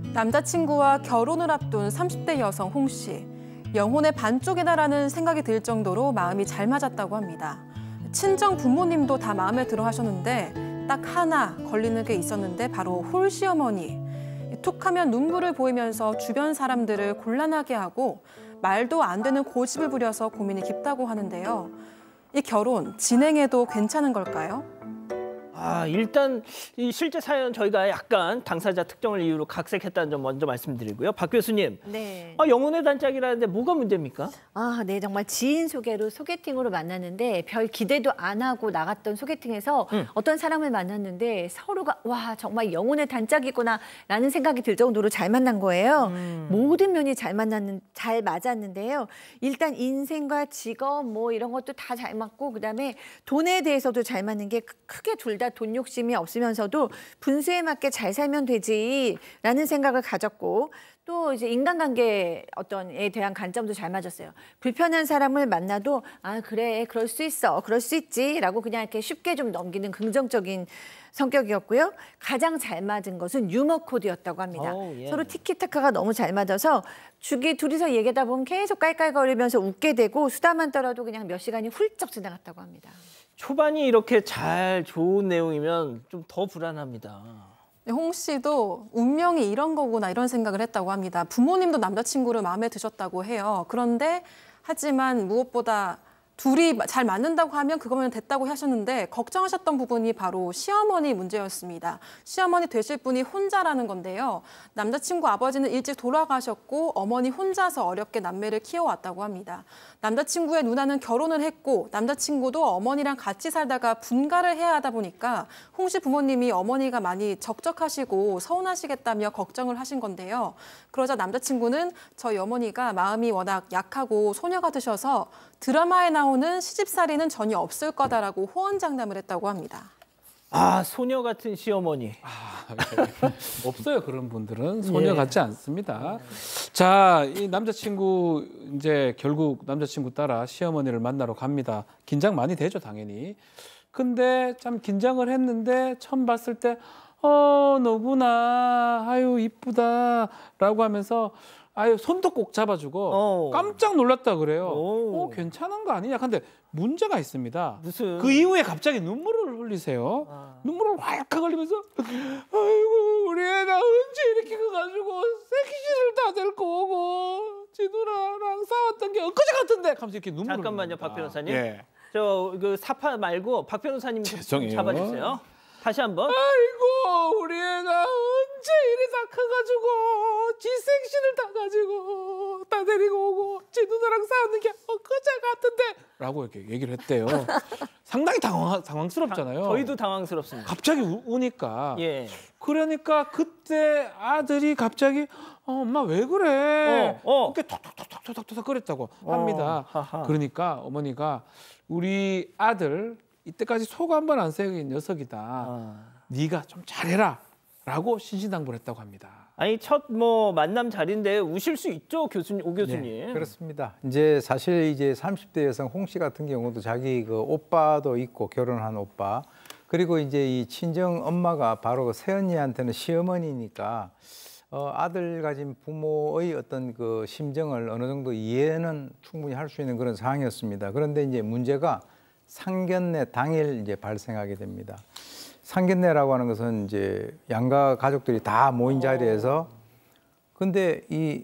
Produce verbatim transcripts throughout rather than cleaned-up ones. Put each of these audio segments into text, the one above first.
남자친구와 결혼을 앞둔 삼십 대 여성 홍 씨. 영혼의 반쪽이다라는 생각이 들 정도로 마음이 잘 맞았다고 합니다. 친정 부모님도 다 마음에 들어 하셨는데 딱 하나 걸리는 게 있었는데 바로 홀 시어머니. 툭하면 눈물을 보이면서 주변 사람들을 곤란하게 하고 말도 안 되는 고집을 부려서 고민이 깊다고 하는데요. 이 결혼 진행해도 괜찮은 걸까요? 아, 일단 이 실제 사연 저희가 약간 당사자 특정을 이유로 각색했다는 점 먼저 말씀드리고요. 박 교수님, 네. 아, 영혼의 단짝이라는데 뭐가 문제입니까? 아, 네, 정말 지인 소개로 소개팅으로 만났는데 별 기대도 안 하고 나갔던 소개팅에서 음. 어떤 사람을 만났는데 서로가 와 정말 영혼의 단짝이구나라는 생각이 들 정도로 잘 만난 거예요. 음. 모든 면이 잘 만났는 잘 맞았는데요. 일단 인생과 직업 뭐 이런 것도 다 잘 맞고 그다음에 돈에 대해서도 잘 맞는 게 크게 둘 다 돈 욕심이 없으면서도 분수에 맞게 잘 살면 되지라는 생각을 가졌고 또 이제 인간관계 어떤에 대한 관점도 잘 맞았어요. 불편한 사람을 만나도 아 그래 그럴 수 있어 그럴 수 있지라고 그냥 이렇게 쉽게 좀 넘기는 긍정적인 성격이었고요. 가장 잘 맞은 것은 유머 코드였다고 합니다. 오, 예. 서로 티키타카가 너무 잘 맞아서 주기 둘이서 얘기하다 보면 계속 깔깔거리면서 웃게 되고 수다만 떨어도 그냥 몇 시간이 훌쩍 지나갔다고 합니다. 초반이 이렇게 잘 좋은 내용이면 좀 더 불안합니다. 홍 씨도 운명이 이런 거구나 이런 생각을 했다고 합니다. 부모님도 남자친구를 마음에 드셨다고 해요. 그런데 하지만 무엇보다 둘이 잘 맞는다고 하면 그거면 됐다고 하셨는데 걱정하셨던 부분이 바로 시어머니 문제였습니다. 시어머니 되실 분이 혼자라는 건데요. 남자친구 아버지는 일찍 돌아가셨고 어머니 혼자서 어렵게 남매를 키워왔다고 합니다. 남자친구의 누나는 결혼을 했고 남자친구도 어머니랑 같이 살다가 분가를 해야 하다 보니까 홍 씨 부모님이 어머니가 많이 적적하시고 서운하시겠다며 걱정을 하신 건데요. 그러자 남자친구는 저희 어머니가 마음이 워낙 약하고 소녀 같으셔서 드라마에 나오는 시집살이는 전혀 없을 거다라고 호언장담을 했다고 합니다. 아, 소녀 같은 시어머니. 아, 네. 없어요. 그런 분들은 소녀 예. 같지 않습니다. 자, 이 남자친구 이제 결국 남자친구 따라 시어머니를 만나러 갑니다. 긴장 많이 되죠, 당연히. 근데 참 긴장을 했는데 처음 봤을 때 어, 너구나. 아유, 이쁘다라고 하면서 아유, 손도 꼭 잡아주고 오. 깜짝 놀랐다 그래요. 오. 어, 괜찮은 거 아니냐. 근데 문제가 있습니다. 무슨? 그 이후에 갑자기 눈물을 흘리세요. 아. 눈물을 활칵 흘리면서 아이고 우리 애가 언제 이렇게 커가지고 섹시를 다 데리고 오고 지 누나랑 싸웠던 게 엊그제 같은데 하면서 이렇게 눈물을 잠깐만요, 흘립니다. 박 변호사님. 예. 저 그 사파 말고 박 변호사님 좀 잡아주세요. 다시 한번. 아이고 우리 애가 언제 이리 다 커가지고 지 섹시를 다 가지고 다 데리고 오고 지 누나랑 싸우는 게 엊그제 같은데 라고 이렇게 얘기를 했대요. 상당히 당황, 당황스럽잖아요. 저희도 당황스럽습니다. 갑자기 우, 우니까. 예. 그러니까 그때 아들이 갑자기 어, 엄마 왜 그래? 어, 어. 이렇게 톡톡톡톡톡톡 그랬다고 합니다. 어, 그러니까 어머니가 우리 아들 이때까지 속 한 번 안 세운 녀석이다. 아. 네가 좀 잘해라. 라고 신신당부했다고 합니다. 아니 첫 뭐 만남 자리인데 우실 수 있죠, 교수님, 오 교수님. 네, 그렇습니다. 이제 사실 이제 삼십 대 여성 홍 씨 같은 경우도 자기 그 오빠도 있고 결혼한 오빠 그리고 이제 이 친정 엄마가 바로 그 새언니한테는 시어머니니까 어, 아들 가진 부모의 어떤 그 심정을 어느 정도 이해는 충분히 할 수 있는 그런 상황이었습니다. 그런데 이제 문제가 상견례 당일 이제 발생하게 됩니다. 상견례라고 하는 것은 이제 양가 가족들이 다 모인 자리에서 근데 이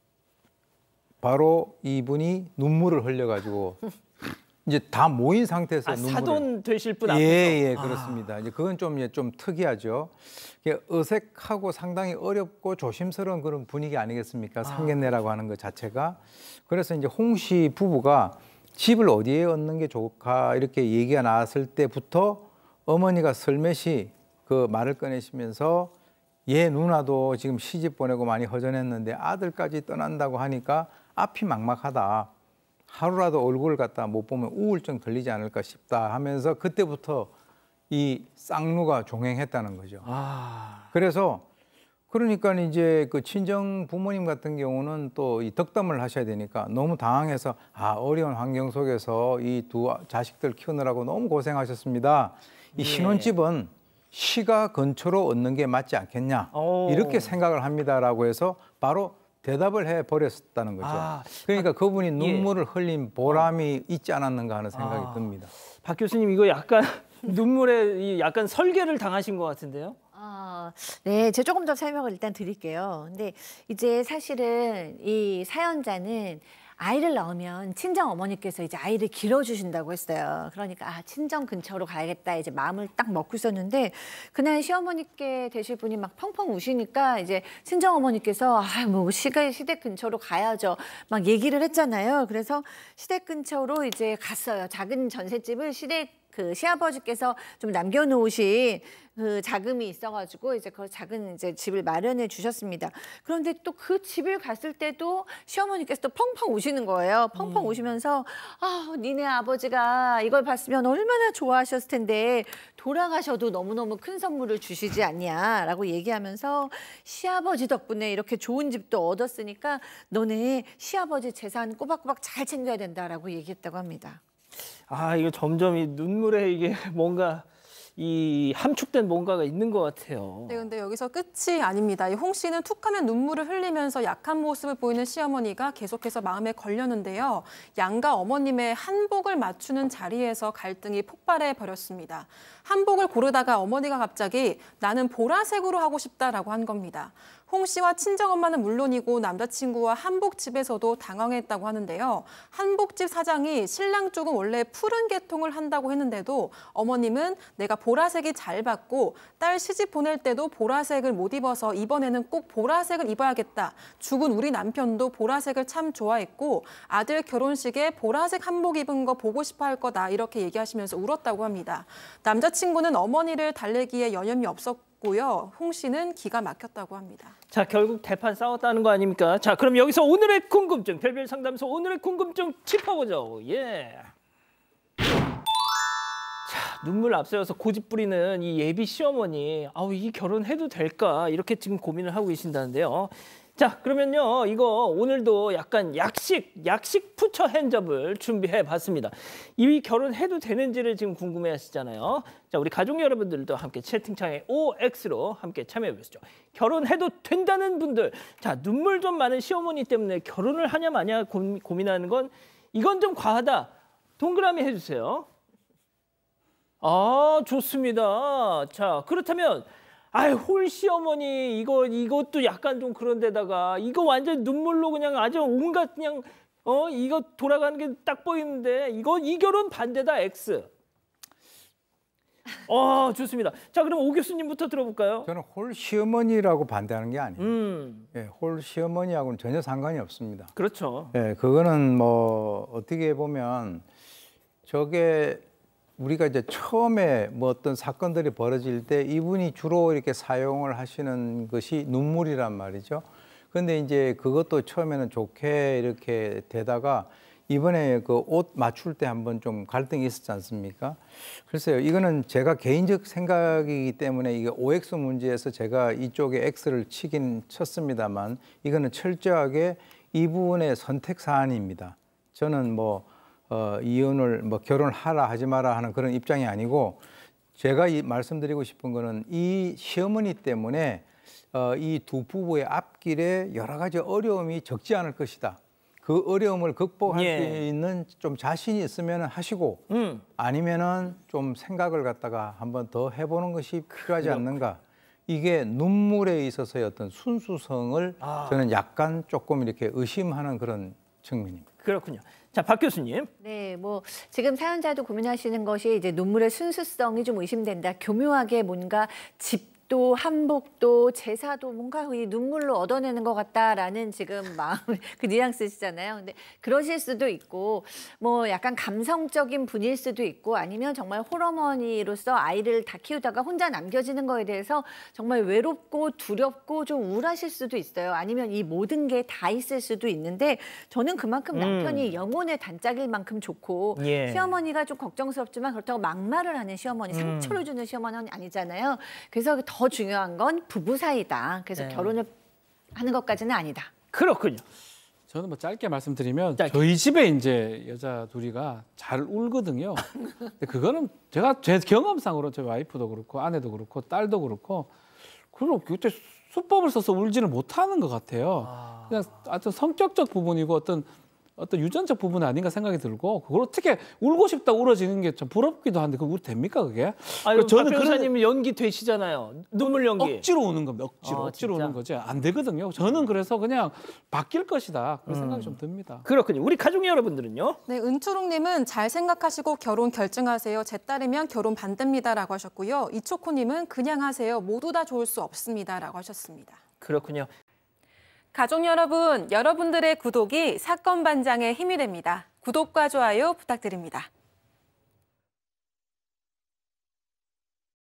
바로 이분이 눈물을 흘려가지고 이제 다 모인 상태에서 아, 눈물을 사돈 되실 분 앞에서 예예 예, 그렇습니다. 아. 이제 그건 좀 예, 좀 특이하죠. 어색하고 상당히 어렵고 조심스러운 그런 분위기 아니겠습니까? 상견례라고 하는 것 자체가. 그래서 이제 홍 씨 부부가 집을 어디에 얻는 게 좋을까 이렇게 얘기가 나왔을 때부터 어머니가 설매시 그 말을 꺼내시면서 얘 누나도 지금 시집 보내고 많이 허전했는데 아들까지 떠난다고 하니까 앞이 막막하다. 하루라도 얼굴을 갖다 못 보면 우울증 걸리지 않을까 싶다 하면서 그때부터 이 쌍누가 종행했다는 거죠. 아... 그래서 그러니까 이제 그 친정 부모님 같은 경우는 또 이 덕담을 하셔야 되니까 너무 당황해서 아 어려운 환경 속에서 이 두 자식들 키우느라고 너무 고생하셨습니다. 이 신혼집은 시가 근처로 얻는 게 맞지 않겠냐 오. 이렇게 생각을 합니다라고 해서 바로 대답을 해버렸다는 거죠. 아, 그러니까 그분이 눈물을 예. 흘린 보람이 있지 않았는가 하는 생각이 아. 듭니다. 박 교수님 이거 약간 눈물에 이 약간 설계를 당하신 것 같은데요? 아, 네, 제가 조금 더 설명을 일단 드릴게요. 근데 이제 사실은 이 사연자는 아이를 낳으면 친정 어머니께서 이제 아이를 길어주신다고 했어요. 그러니까 아, 친정 근처로 가야겠다 이제 마음을 딱 먹고 있었는데 그날 시어머니께 되실 분이 막 펑펑 우시니까 이제 친정 어머니께서 아, 뭐 시가 시댁 근처로 가야죠. 막 얘기를 했잖아요. 그래서 시댁 근처로 이제 갔어요. 작은 전셋집을 시댁 그 시아버지께서 좀 남겨놓으신 그 자금이 있어가지고 이제 그 작은 이제 집을 마련해 주셨습니다. 그런데 또 그 집을 갔을 때도 시어머니께서 또 펑펑 우시는 거예요. 펑펑 음. 우시면서 아, 니네 아버지가 이걸 봤으면 얼마나 좋아하셨을 텐데 돌아가셔도 너무너무 큰 선물을 주시지 않냐라고 얘기하면서 시아버지 덕분에 이렇게 좋은 집도 얻었으니까 너네 시아버지 재산 꼬박꼬박 잘 챙겨야 된다라고 얘기했다고 합니다. 아, 이거 점점 이 눈물에 이게 뭔가 이 함축된 뭔가가 있는 것 같아요. 네, 근데 여기서 끝이 아닙니다. 이 홍 씨는 툭하면 눈물을 흘리면서 약한 모습을 보이는 시어머니가 계속해서 마음에 걸렸는데요. 양가 어머님의 한복을 맞추는 자리에서 갈등이 폭발해 버렸습니다. 한복을 고르다가 어머니가 갑자기 나는 보라색으로 하고 싶다라고 한 겁니다. 홍 씨와 친정엄마는 물론이고 남자친구와 한복집에서도 당황했다고 하는데요. 한복집 사장이 신랑 쪽은 원래 푸른 계통을 한다고 했는데도 어머님은 내가 보라색이 잘 받고 딸 시집 보낼 때도 보라색을 못 입어서 이번에는 꼭 보라색을 입어야겠다. 죽은 우리 남편도 보라색을 참 좋아했고 아들 결혼식에 보라색 한복 입은 거 보고 싶어 할 거다. 이렇게 얘기하시면서 울었다고 합니다. 남자친구는 어머니를 달래기에 여념이 없었고 고요. 홍 씨는 기가 막혔다고 합니다. 자, 결국 대판 싸웠다는 거 아닙니까? 자, 그럼 여기서 오늘의 궁금증, 별별 상담소 오늘의 궁금증 짚어보죠. 예. 자, 눈물 앞세워서 고집 부리는 이 예비 시어머니, 아우 이 결혼해도 될까 이렇게 지금 고민을 하고 계신다는데요. 자, 그러면요 이거 오늘도 약간 약식, 약식 푸처 핸접을 준비해 봤습니다. 이 결혼해도 되는지를 지금 궁금해 하시잖아요. 자, 우리 가족 여러분들도 함께 채팅창에 오엑스로 함께 참여해 보시죠. 결혼해도 된다는 분들, 자 눈물 좀 많은 시어머니 때문에 결혼을 하냐 마냐 고, 고민하는 건 이건 좀 과하다. 동그라미 해주세요. 아, 좋습니다. 자, 그렇다면 아이, 홀 시어머니 이거 이것도 약간 좀 그런 데다가 이거 완전 눈물로 그냥 아주 온갖 그냥 어 이거 돌아가는 게 딱 보이는데 이거 이 결혼 반대다 X. 어, 좋습니다. 자, 그럼 오 교수님부터 들어볼까요? 저는 홀 시어머니라고 반대하는 게 아니에요. 음. 예, 홀 시어머니하고는 전혀 상관이 없습니다. 그렇죠. 예, 그거는 뭐 어떻게 보면 저게 우리가 이제 처음에 뭐 어떤 사건들이 벌어질 때 이분이 주로 이렇게 사용을 하시는 것이 눈물이란 말이죠. 그런데 이제 그것도 처음에는 좋게 이렇게 되다가 이번에 그 옷 맞출 때 한번 좀 갈등이 있었지 않습니까? 글쎄요, 이거는 제가 개인적 생각이기 때문에 이게 오엑스 문제에서 제가 이쪽에 X를 치긴 쳤습니다만 이거는 철저하게 이분의 선택 사안입니다. 저는 뭐 어, 이혼을 뭐 결혼하라 하지 마라 하는 그런 입장이 아니고 제가 이 말씀드리고 싶은 거는 이 시어머니 때문에 어, 이 두 부부의 앞길에 여러 가지 어려움이 적지 않을 것이다. 그 어려움을 극복할 예. 수 있는 좀 자신이 있으면 하시고 음. 아니면은 좀 생각을 갖다가 한번 더 해보는 것이 필요하지 않는가. 이게 눈물에 있어서의 어떤 순수성을 아. 저는 약간 조금 이렇게 의심하는 그런 측면입니다. 그렇군요. 자, 박 교수님. 네, 뭐 지금 사연자도 고민하시는 것이 이제 눈물의 순수성이 좀 의심된다. 교묘하게 뭔가 집도 한복도 제사도 뭔가 이 눈물로 얻어내는 것 같다라는 지금 마음 그 뉘앙스시잖아요. 근데 그러실 수도 있고 뭐 약간 감성적인 분일 수도 있고 아니면 정말 홀어머니로서 아이를 다 키우다가 혼자 남겨지는 거에 대해서 정말 외롭고 두렵고 좀 우울하실 수도 있어요. 아니면 이 모든 게 다 있을 수도 있는데 저는 그만큼 남편이 음. 영혼의 단짝일 만큼 좋고 예. 시어머니가 좀 걱정스럽지만 그렇다고 막말을 하는 시어머니, 음. 상처를 주는 시어머니는 아니잖아요. 그래서 더 중요한 건 부부 사이다. 그래서 네. 결혼을 하는 것까지는 아니다. 그렇군요. 저는 뭐 짧게 말씀드리면 짧게. 저희 집에 이제 여자 둘이가 잘 울거든요. 근데 그거는 제가 제 경험상으로 제 와이프도 그렇고 아내도 그렇고 딸도 그렇고 그럼 그때 수법을 써서 울지를 못하는 것 같아요. 아. 그냥 하여튼 성격적 부분이고 어떤 어떤 유전적 부분 아닌가 생각이 들고 그걸 어떻게 울고 싶다 울어지는 게 좀 부럽기도 한데 그거 됩니까 그게? 아유, 저는 박 변호사님 연기 되시잖아요. 눈물 연기. 억지로 우는 겁니다. 억지로 아, 억지로 진짜? 우는 거지 안 되거든요. 저는 그래서 그냥 바뀔 것이다 그런 음. 생각이 좀 듭니다. 그렇군요. 우리 가족 여러분들은요? 네, 은초롱님은 잘 생각하시고 결혼 결정하세요. 제 딸이면 결혼 반대입니다라고 하셨고요. 이초코님은 그냥 하세요. 모두 다 좋을 수 없습니다라고 하셨습니다. 그렇군요. 가족 여러분, 여러분들의 구독이 사건 반장의 힘이 됩니다. 구독과 좋아요 부탁드립니다.